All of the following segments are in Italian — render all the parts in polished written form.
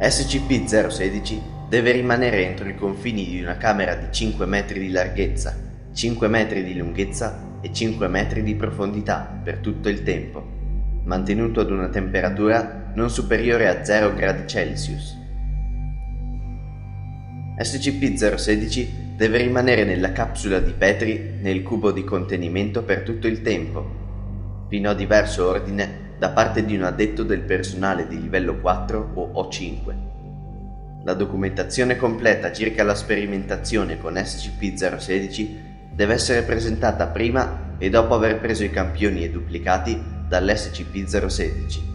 SCP-016 deve rimanere entro i confini di una camera di 5 metri di larghezza, 5 metri di lunghezza e 5 metri di profondità per tutto il tempo, mantenuto ad una temperatura non superiore a 0 gradi Celsius. SCP-016 deve rimanere nella capsula di Petri nel cubo di contenimento per tutto il tempo, fino a diverso ordine da parte di un addetto del personale di livello 4 o O5. La documentazione completa circa la sperimentazione con SCP-016 deve essere presentata prima e dopo aver preso i campioni e duplicati dall'SCP-016.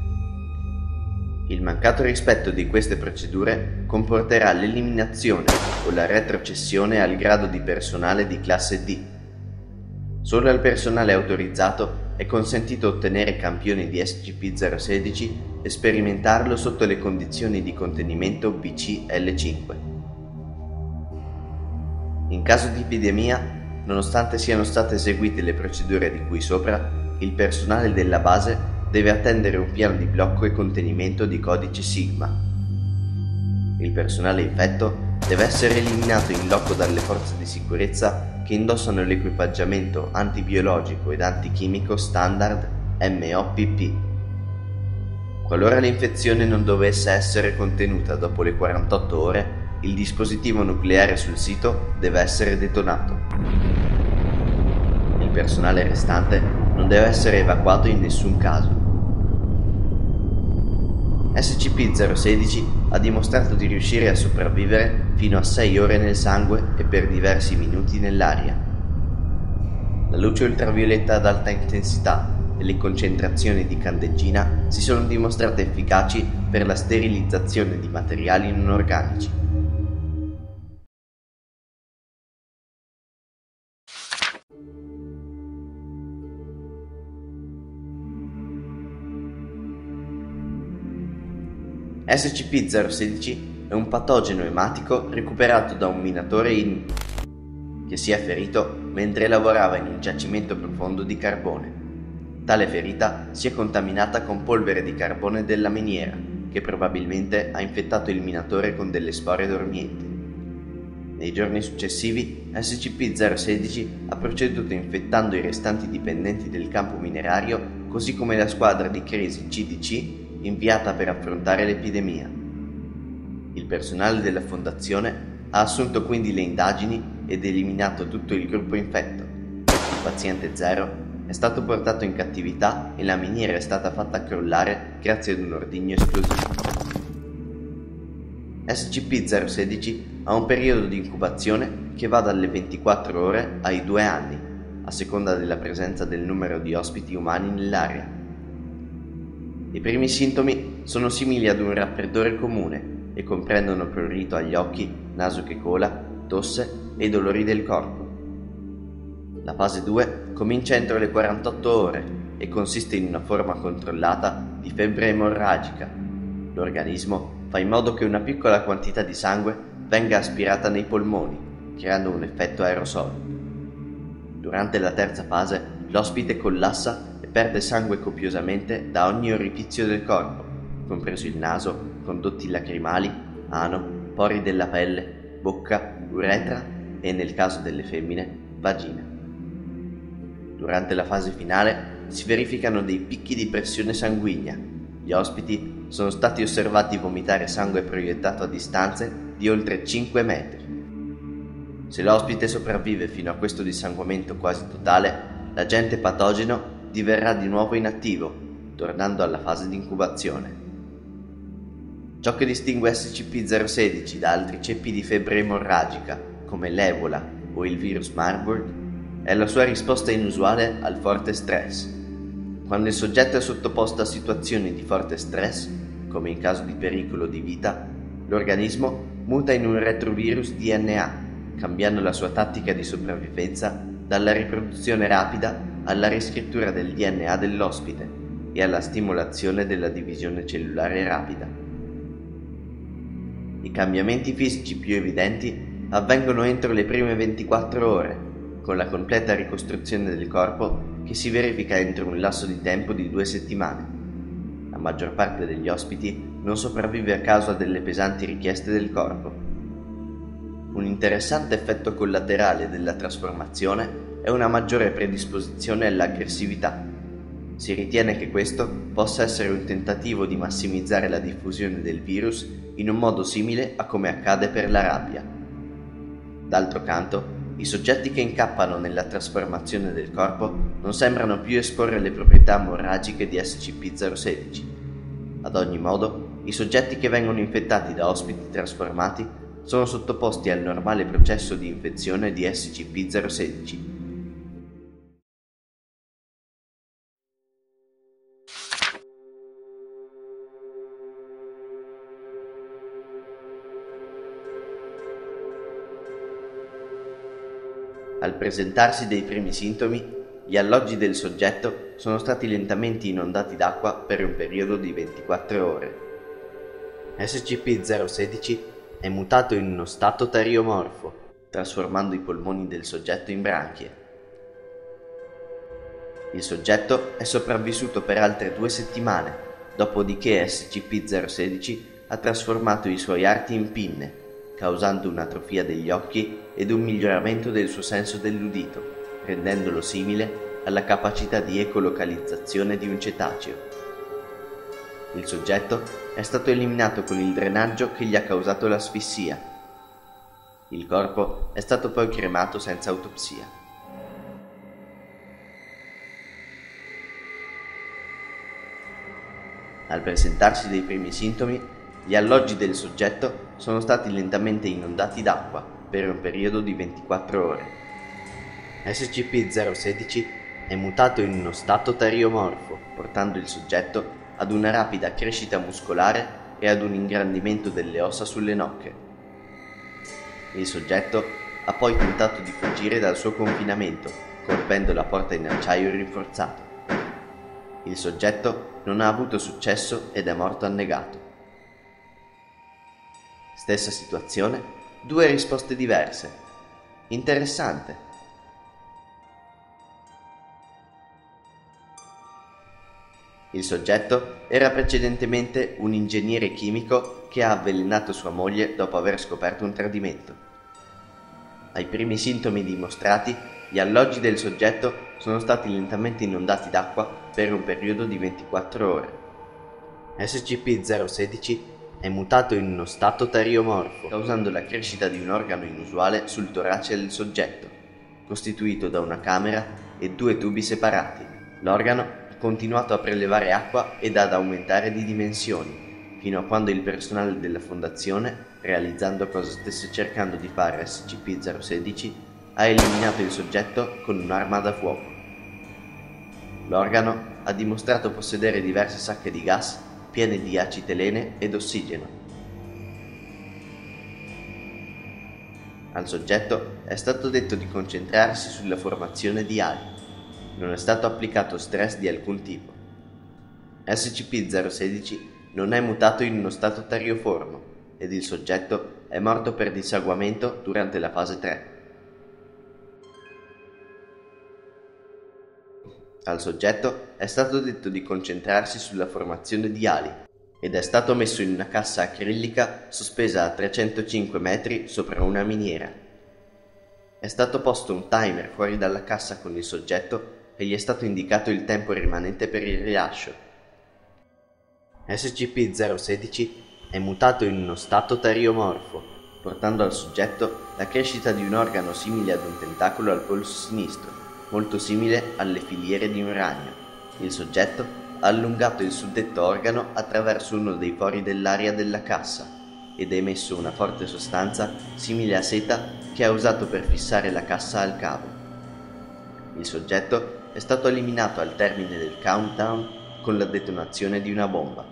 Il mancato rispetto di queste procedure comporterà l'eliminazione o la retrocessione al grado di personale di classe D. Solo al personale autorizzato è consentito ottenere campioni di SCP-016 e sperimentarlo sotto le condizioni di contenimento BC-L5. In caso di epidemia, nonostante siano state eseguite le procedure di cui sopra, il personale della base deve attendere un piano di blocco e contenimento di codice Sigma. Il personale infetto deve essere eliminato in loco dalle forze di sicurezza che indossano l'equipaggiamento antibiologico ed antichimico standard MOPP. Qualora l'infezione non dovesse essere contenuta dopo le 48 ore, il dispositivo nucleare sul sito deve essere detonato. Il personale restante non deve essere evacuato in nessun caso. SCP-016 ha dimostrato di riuscire a sopravvivere fino a 6 ore nel sangue e per diversi minuti nell'aria. La luce ultravioletta ad alta intensità e le concentrazioni di candeggina si sono dimostrate efficaci per la sterilizzazione di materiali non organici. SCP-016 è un patogeno ematico recuperato da un minatore che si è ferito mentre lavorava in un giacimento profondo di carbone. Tale ferita si è contaminata con polvere di carbone della miniera, che probabilmente ha infettato il minatore con delle spore dormienti. Nei giorni successivi, SCP-016 ha proceduto infettando i restanti dipendenti del campo minerario, così come la squadra di crisi CDC inviata per affrontare l'epidemia. Il personale della fondazione ha assunto quindi le indagini ed eliminato tutto il gruppo infetto. Il paziente 0 è stato portato in cattività e la miniera è stata fatta crollare grazie ad un ordigno esplosivo. SCP-016 ha un periodo di incubazione che va dalle 24 ore ai 2 anni, a seconda della presenza del numero di ospiti umani nell'area. I primi sintomi sono simili ad un raffreddore comune e comprendono prurito agli occhi, naso che cola, tosse e dolori del corpo. La fase 2 comincia entro le 48 ore e consiste in una forma controllata di febbre emorragica. L'organismo fa in modo che una piccola quantità di sangue venga aspirata nei polmoni, creando un effetto aerosol. Durante la terza fase, l'ospite collassa e perde sangue copiosamente da ogni orifizio del corpo, compreso il naso, condotti lacrimali, ano, pori della pelle, bocca, uretra e, nel caso delle femmine, vagina. Durante la fase finale si verificano dei picchi di pressione sanguigna. Gli ospiti sono stati osservati vomitare sangue proiettato a distanze di oltre 5 metri. Se l'ospite sopravvive fino a questo dissanguamento quasi totale, l'agente patogeno diverrà di nuovo inattivo, tornando alla fase di incubazione. Ciò che distingue SCP-016 da altri ceppi di febbre emorragica, come l'Ebola o il virus Marburg, è la sua risposta inusuale al forte stress. Quando il soggetto è sottoposto a situazioni di forte stress, come in caso di pericolo di vita, l'organismo muta in un retrovirus DNA, cambiando la sua tattica di sopravvivenza dalla riproduzione rapida alla riscrittura del DNA dell'ospite e alla stimolazione della divisione cellulare rapida. I cambiamenti fisici più evidenti avvengono entro le prime 24 ore, con la completa ricostruzione del corpo che si verifica entro un lasso di tempo di 2 settimane. La maggior parte degli ospiti non sopravvive a causa delle pesanti richieste del corpo. Un interessante effetto collaterale della trasformazione è una maggiore predisposizione all'aggressività. Si ritiene che questo possa essere un tentativo di massimizzare la diffusione del virus in un modo simile a come accade per la rabbia. D'altro canto, i soggetti che incappano nella trasformazione del corpo non sembrano più esporre le proprietà emorragiche di SCP-016. Ad ogni modo, i soggetti che vengono infettati da ospiti trasformati sono sottoposti al normale processo di infezione di SCP-016. Al presentarsi dei primi sintomi, gli alloggi del soggetto sono stati lentamente inondati d'acqua per un periodo di 24 ore. SCP-016 è mutato in uno stato teriomorfo, trasformando i polmoni del soggetto in branchie. Il soggetto è sopravvissuto per altre 2 settimane, dopodiché SCP-016 ha trasformato i suoi arti in pinne, causando un'atrofia degli occhi ed un miglioramento del suo senso dell'udito, rendendolo simile alla capacità di ecolocalizzazione di un cetaceo. Il soggetto è stato eliminato con il drenaggio che gli ha causato l'asfissia. Il corpo è stato poi cremato senza autopsia. Al presentarsi dei primi sintomi, gli alloggi del soggetto sono stati lentamente inondati d'acqua per un periodo di 24 ore. SCP-016 è mutato in uno stato teriomorfo, portando il soggetto ad una rapida crescita muscolare e ad un ingrandimento delle ossa sulle nocche. Il soggetto ha poi tentato di fuggire dal suo confinamento, colpendo la porta in acciaio rinforzato. Il soggetto non ha avuto successo ed è morto annegato. Stessa situazione, 2 risposte diverse. Interessante. Il soggetto era precedentemente un ingegnere chimico che ha avvelenato sua moglie dopo aver scoperto un tradimento. Ai primi sintomi dimostrati, gli alloggi del soggetto sono stati lentamente inondati d'acqua per un periodo di 24 ore. SCP-016 è mutato in uno stato teriomorfo, causando la crescita di un organo inusuale sul torace del soggetto, costituito da una camera e 2 tubi separati. L'organo ha continuato a prelevare acqua ed ad aumentare di dimensioni, fino a quando il personale della fondazione, realizzando cosa stesse cercando di fare SCP-016, ha eliminato il soggetto con un'arma da fuoco. L'organo ha dimostrato possedere diverse sacche di gas piene di acetilene ed ossigeno. Al soggetto è stato detto di concentrarsi sulla formazione di ali. Non è stato applicato stress di alcun tipo. SCP-016 non è mutato in uno stato terioformo ed il soggetto è morto per dissanguamento durante la fase 3. Al soggetto è stato detto di concentrarsi sulla formazione di ali ed è stato messo in una cassa acrilica sospesa a 305 metri sopra una miniera. È stato posto un timer fuori dalla cassa con il soggetto e gli è stato indicato il tempo rimanente per il rilascio. SCP-016 è mutato in uno stato teriomorfo, portando al soggetto la crescita di un organo simile ad un tentacolo al polso sinistro, molto simile alle filiere di un ragno. Il soggetto ha allungato il suddetto organo attraverso uno dei fori dell'aria della cassa ed ha emesso una forte sostanza simile a seta che ha usato per fissare la cassa al cavo. Il soggetto è stato eliminato al termine del countdown con la detonazione di una bomba.